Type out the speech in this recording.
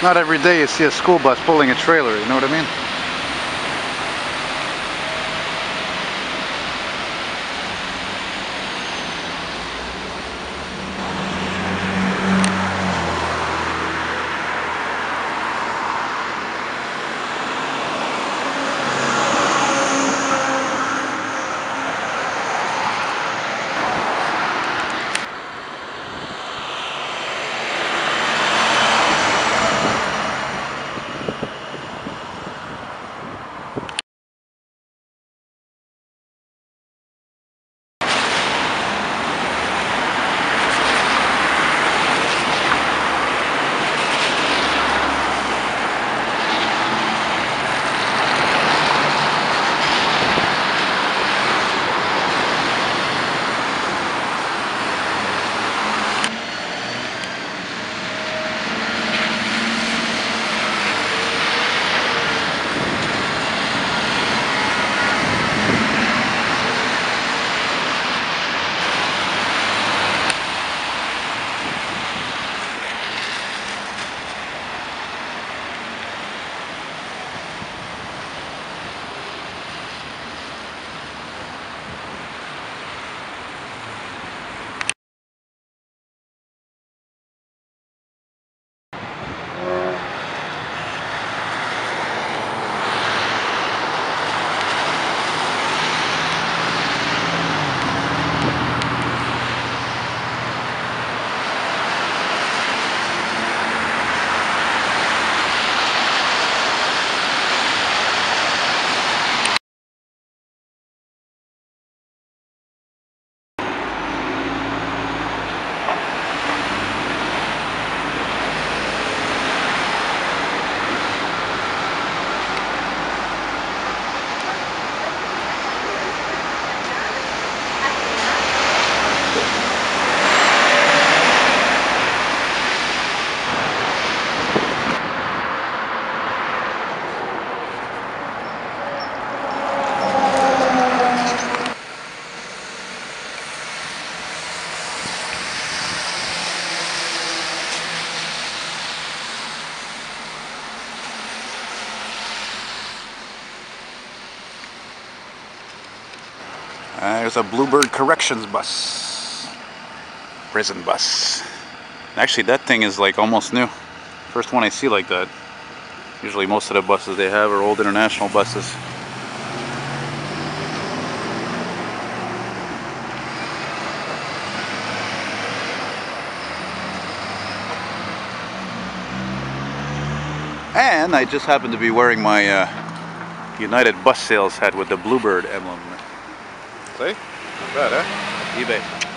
Not every day you see a school bus pulling a trailer, you know what I mean? There's a Bluebird corrections bus. Prison bus. Actually, that thing is like almost new. First one I see like that. Usually most of the buses they have are old international buses. And I just happen to be wearing my United Bus Sales hat with the Bluebird emblem. See? Not bad, huh? eBay.